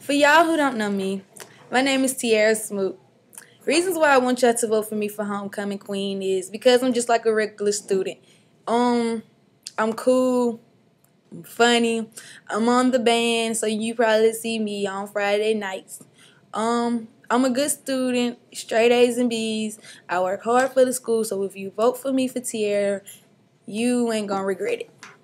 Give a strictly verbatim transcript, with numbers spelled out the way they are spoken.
For y'all who don't know me, my name is Tiara Smoot. Reasons why I want y'all to vote for me for homecoming queen is because I'm just like a regular student. Um, I'm cool, I'm funny, I'm on the band, so you probably see me on Friday nights. Um, I'm a good student, straight A's and B's. I work hard for the school, so if you vote for me for Tiara, you ain't gonna regret it.